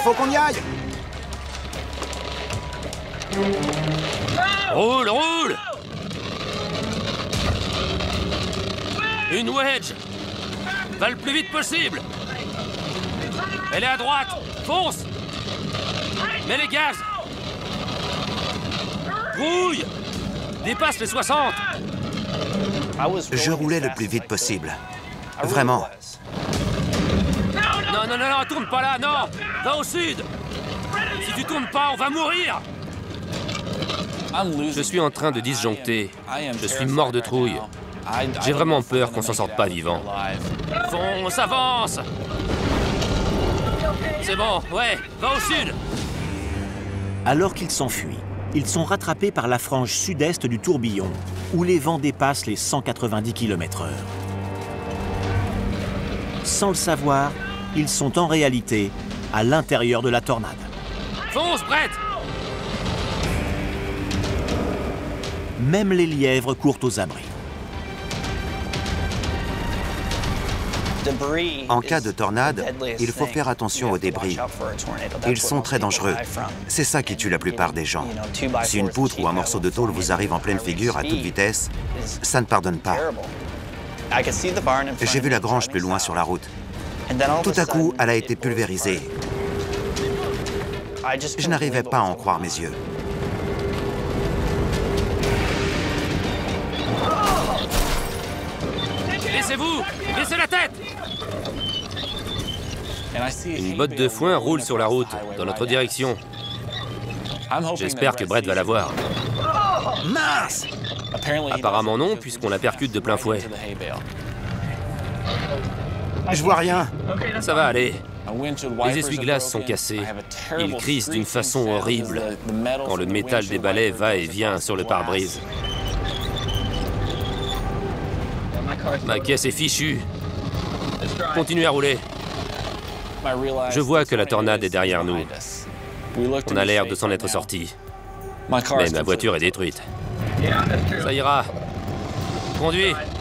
faut qu'on y aille. Roule, roule! Une wedge! Va le plus vite possible! Elle est à droite! Fonce! Mets les gaz! Grouille! Dépasse les 60! Je roulais le plus vite possible. Vraiment. Non, non, non, non, tourne pas là, non! Va au sud! Si tu tournes pas, on va mourir! Je suis en train de disjoncter. Je suis mort de trouille. J'ai vraiment peur qu'on s'en sorte pas vivant. Fonce, avance! C'est bon, ouais, va au sud! Alors qu'ils s'enfuient, ils sont rattrapés par la frange sud-est du tourbillon, où les vents dépassent les 190 km/h. Sans le savoir, ils sont en réalité à l'intérieur de la tornade. Fonce, Brett! Même les lièvres courent aux abris. En cas de tornade, il faut faire attention aux débris. Ils sont très dangereux. C'est ça qui tue la plupart des gens. Si une poutre ou un morceau de tôle vous arrive en pleine figure à toute vitesse, ça ne pardonne pas. J'ai vu la grange plus loin sur la route. Tout à coup, elle a été pulvérisée. Je n'arrivais pas à en croire mes yeux. Laissez-vous! Laissez la tête! Une botte de foin roule sur la route, dans notre direction. J'espère que Brett va la voir. Mince! Apparemment non, puisqu'on la percute de plein fouet. Je vois rien. Ça va aller. Les essuie-glaces sont cassés. Ils crissent d'une façon horrible quand le métal des balais va et vient sur le pare-brise. Ma caisse est fichue. Continuez à rouler. Je vois que la tornade est derrière nous. On a l'air de s'en être sorti. Mais ma voiture est détruite. Ça ira. Conduis.